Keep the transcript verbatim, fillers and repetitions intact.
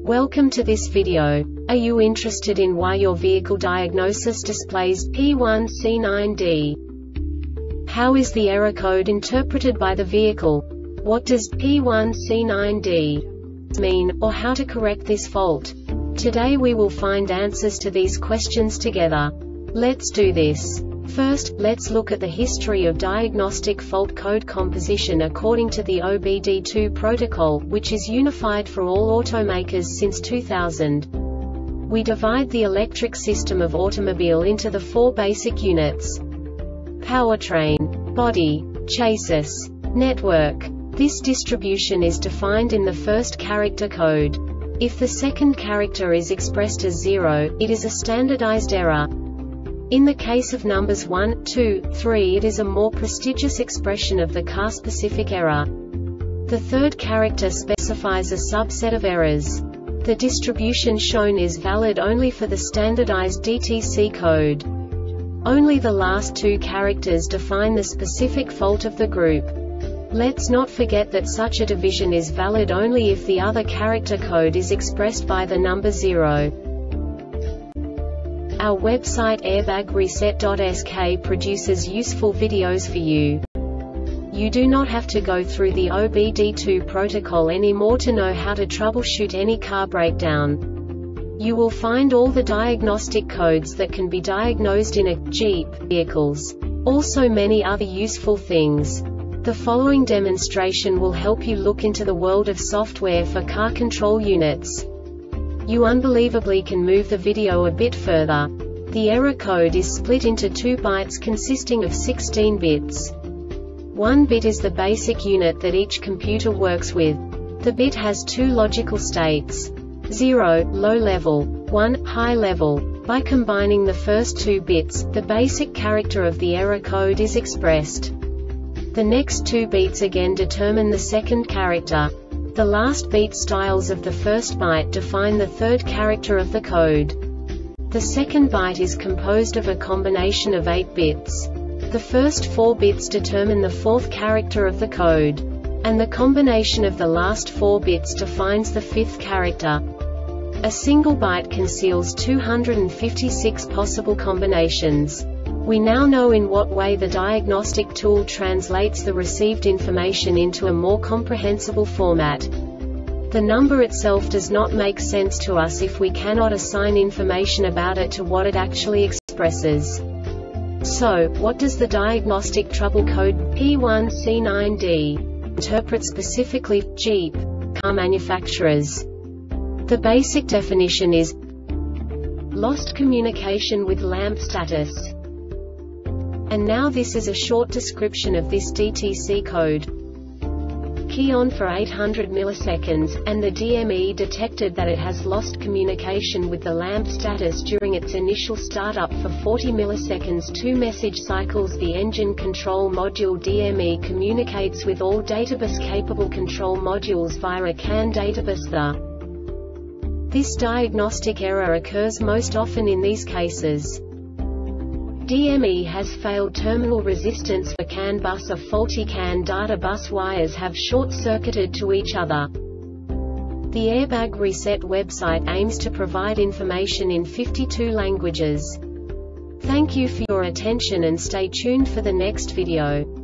Welcome to this video. Are you interested in why your vehicle diagnosis displays P one C nine D? How is the error code interpreted by the vehicle? What does P one C nine D mean, or how to correct this fault? Today we will find answers to these questions together. Let's do this. First, let's look at the history of diagnostic fault code composition according to the O B D two protocol, which is unified for all automakers since two thousand. We divide the electric system of automobile into the four basic units: powertrain, body, chassis, network. This distribution is defined in the first character code. If the second character is expressed as zero, it is a standardized error. In the case of numbers one, two, three, it is a more prestigious expression of the car-specific error. The third character specifies a subset of errors. The distribution shown is valid only for the standardized D T C code. Only the last two characters define the specific fault of the group. Let's not forget that such a division is valid only if the other character code is expressed by the number zero. Our website airbag reset dot S K produces useful videos for you. You do not have to go through the O B D two protocol anymore to know how to troubleshoot any car breakdown. You will find all the diagnostic codes that can be diagnosed in a Jeep vehicles. Also many other useful things. The following demonstration will help you look into the world of software for car control units. You unbelievably can move the video a bit further. The error code is split into two bytes consisting of sixteen bits. One bit is the basic unit that each computer works with. The bit has two logical states: zero, low level, one, high level. By combining the first two bits, the basic character of the error code is expressed. The next two bits again determine the second character. The last beat styles of the first byte define the third character of the code. The second byte is composed of a combination of eight bits. The first four bits determine the fourth character of the code. And the combination of the last four bits defines the fifth character. A single byte conceals two hundred fifty-six possible combinations. We now know in what way the diagnostic tool translates the received information into a more comprehensible format. The number itself does not make sense to us if we cannot assign information about it to what it actually expresses. So, what does the diagnostic trouble code P one C nine D interpret specifically for Jeep car manufacturers? The basic definition is lost communication with lamp status. And now this is a short description of this D T C code. Key on for eight hundred milliseconds, and the D M E detected that it has lost communication with the lamp status during its initial startup for forty milliseconds. Two message cycles. The engine control module D M E communicates with all databus-capable control modules via a C A N databus. The This diagnostic error occurs most often in these cases: D M E has failed terminal resistance for C A N bus, or faulty C A N data bus wires have short-circuited to each other. The Airbag Reset website aims to provide information in fifty-two languages. Thank you for your attention and stay tuned for the next video.